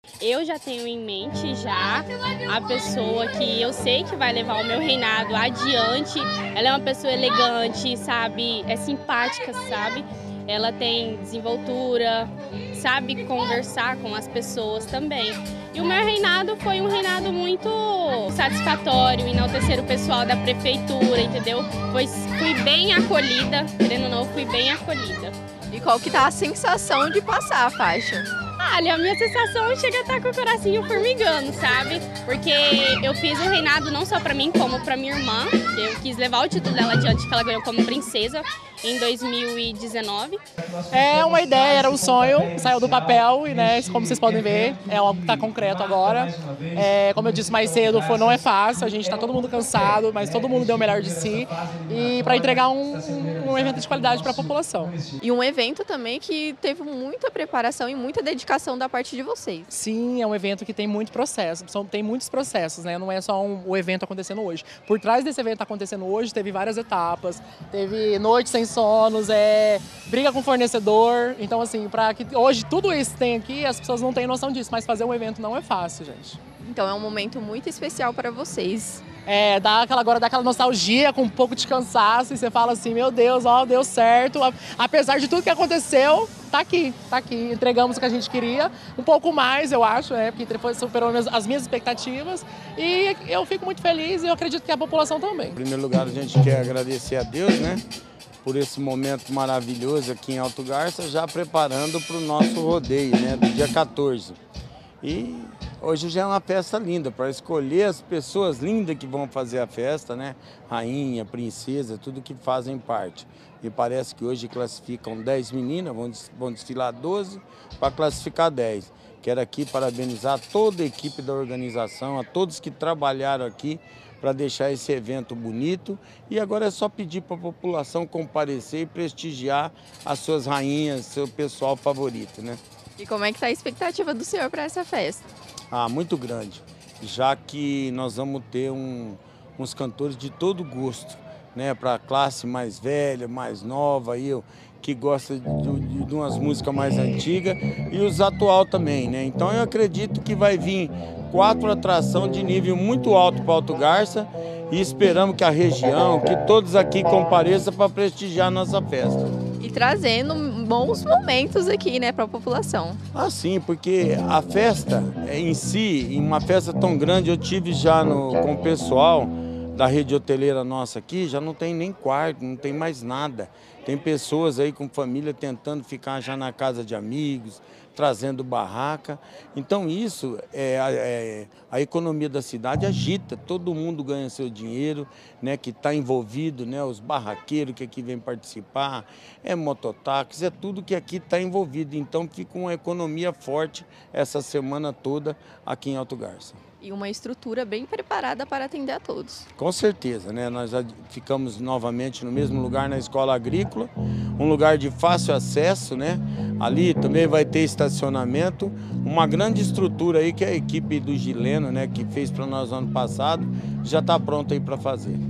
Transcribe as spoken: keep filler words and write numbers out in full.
Eu já tenho em mente já a pessoa que eu sei que vai levar o meu reinado adiante. Ela é uma pessoa elegante, sabe? É simpática, sabe? Ela tem desenvoltura, sabe conversar com as pessoas também. E o meu reinado foi um reinado muito satisfatório, enaltecer o pessoal da prefeitura, entendeu? Foi, fui bem acolhida, querendo ou não, fui bem acolhida. E qual que tá a sensação de passar a faixa? Olha, a minha sensação chega a estar com o coração formigando, sabe? Porque eu fiz o reinado não só pra mim, como pra minha irmã. Eu quis levar o título dela adiante, que ela ganhou como princesa em dois mil e dezenove. É uma ideia, era um sonho, saiu do papel e, né, como vocês podem ver, é algo que está concreto agora. É, como eu disse mais cedo, foi, não é fácil, a gente está todo mundo cansado, mas todo mundo deu o melhor de si e para entregar um, um, um evento de qualidade para a população. E um evento também que teve muita preparação e muita dedicação da parte de vocês. Sim, é um evento que tem muito processo, são, tem muitos processos, né? Não é só um, o evento acontecendo hoje. Por trás desse evento acontecendo hoje, teve várias etapas, teve noite sem sonos, é, briga com fornecedor. Então, assim, para que hoje tudo isso tem aqui, as pessoas não têm noção disso, mas fazer um evento não é fácil, gente. Então é um momento muito especial para vocês. É, dá aquela, agora dá aquela nostalgia com um pouco de cansaço e você fala assim, meu Deus, ó, deu certo. Apesar de tudo que aconteceu, tá aqui, tá aqui. Entregamos o que a gente queria, um pouco mais, eu acho, é, porque foi, superou as minhas expectativas e eu fico muito feliz e eu acredito que a população também. Em primeiro lugar, a gente quer agradecer a Deus, né, por esse momento maravilhoso aqui em Alto Garça, já preparando para o nosso rodeio, né, do dia quatorze. E hoje já é uma festa linda, para escolher as pessoas lindas que vão fazer a festa, né? Rainha, princesa, tudo que fazem parte. E parece que hoje classificam dez meninas, vão, vão desfilar doze para classificar dez. Quero aqui parabenizar toda a equipe da organização, a todos que trabalharam aqui para deixar esse evento bonito. E agora é só pedir para a população comparecer e prestigiar as suas rainhas, seu pessoal favorito, né? E como é que está a expectativa do senhor para essa festa? Ah, muito grande, já que nós vamos ter um, uns cantores de todo gosto, né, para a classe mais velha, mais nova, aí, que gosta de, de, de umas músicas mais antigas e os atual também, né? Então eu acredito que vai vir quatro atrações de nível muito alto para Alto Garça e esperamos que a região, que todos aqui compareçam para prestigiar a nossa festa. E trazendo bons momentos aqui, né, para a população. Ah, sim, porque a festa em si, em uma festa tão grande, eu tive já no, com o pessoal da rede hoteleira nossa aqui, já não tem nem quarto, não tem mais nada. Tem pessoas aí com família tentando ficar já na casa de amigos, trazendo barraca. Então isso, é, é, a economia da cidade agita, todo mundo ganha seu dinheiro, né, que está envolvido, né, os barraqueiros que aqui vêm participar, é mototáxi, é tudo que aqui está envolvido. Então fica uma economia forte essa semana toda aqui em Alto Garça. E uma estrutura bem preparada para atender a todos. Com certeza, né? Nós ficamos novamente no mesmo lugar na Escola Agrícola, um lugar de fácil acesso, né? Ali também vai ter estacionamento, uma grande estrutura aí que a equipe do Gileno, né, que fez para nós ano passado, já está pronta aí para fazer.